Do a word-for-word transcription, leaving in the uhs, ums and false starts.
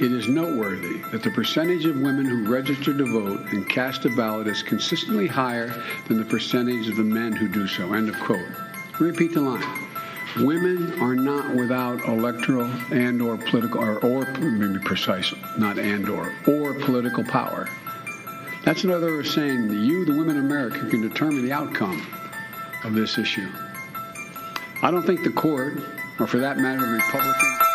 It is noteworthy that the percentage of women who register to vote and cast a ballot is consistently higher than the percentage of the men who do so. End of quote. Repeat the line. Women are not without electoral and or political, or, or maybe precise, not and or, or political power. That's another way of saying that you, the women of America, can determine the outcome of this issue. I don't think the court, or for that matter, the Republican